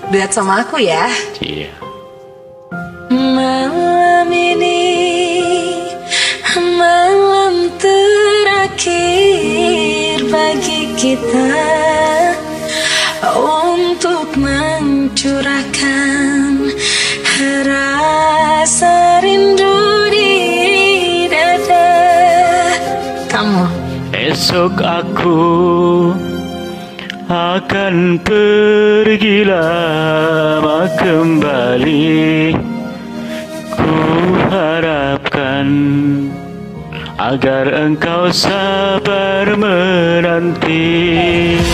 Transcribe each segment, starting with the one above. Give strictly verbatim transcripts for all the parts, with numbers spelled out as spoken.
duet sama aku ya. Iya. Malam ini malam terakhir bagi kita untuk mencurahkan rasa rindu di dada. Kamu. Esok aku akan pergi lama kembali. Ku harapkan agar engkau sabar menanti.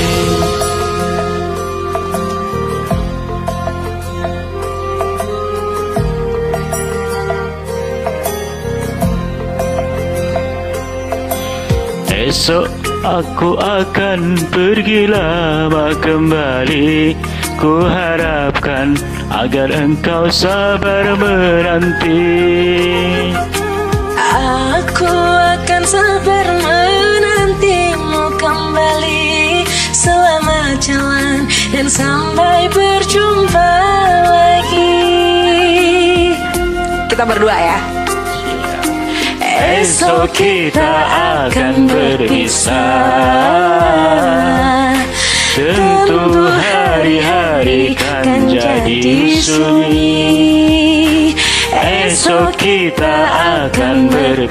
Esok aku akan pergi lama kembali. Ku harapkan agar engkau sabar menanti. Aku akan sabar menantimu kembali selama jalan dan sampai berjumpa lagi. Kita berdua ya. Esok kita akan berpisah. Tentu hari-hari kan jadi sunyi. Esok kita akan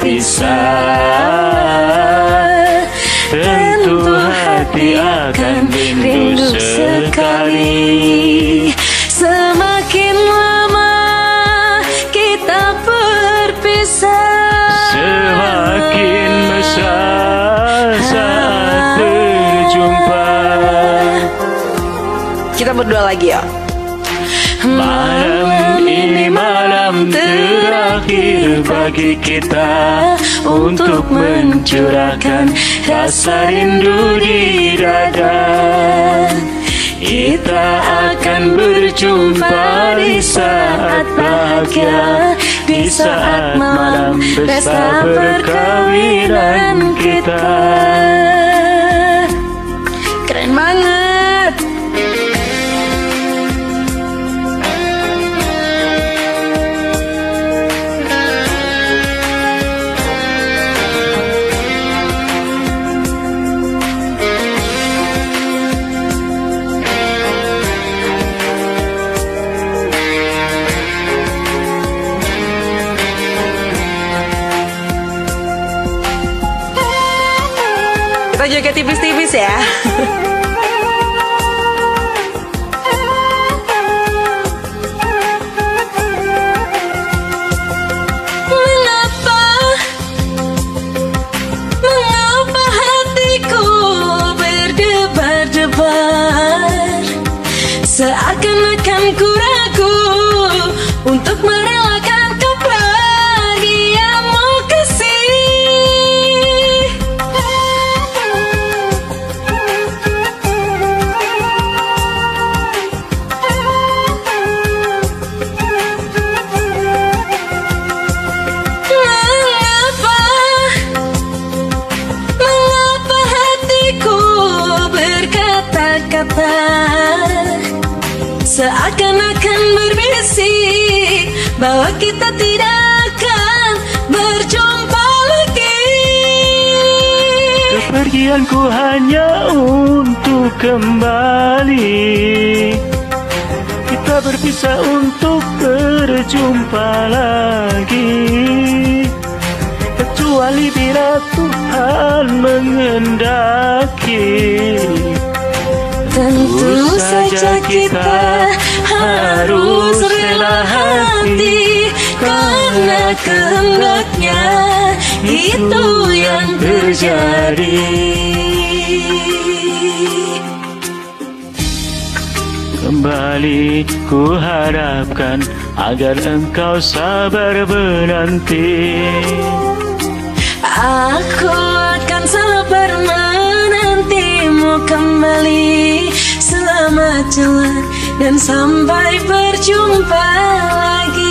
berpisah. Tentu hati akan rindu sekali. Semakin lama kita berpisah, semakin mesra saat berjumpa. Kita berdua lagi ya. Malam ini malam terakhir bagi kita untuk mencurahkan rasa rindu di dada. Kita akan berjumpa di saat bahagia, di saat malam pesta perkawinan kita. Keren banget. Kita juga tipis-tipis ya. Mengapa, mengapa hatiku berdebar-debar, seakan-akan ku ragu untuk merelakan kebahagiaanmu kasih. Kata seakan-akan berbisik bahwa kita tidak akan berjumpa lagi. Kepergianku hanya untuk kembali. Kita berpisah untuk berjumpa lagi. Kecuali bila Tuhan menghendaki. Tentu saja kita harus rela hati, karena kehendaknya itu yang terjadi. Kembali ku harapkan agar engkau sabar menanti. Aku akan sabar menantimu kembali selama jalan dan sampai berjumpa lagi.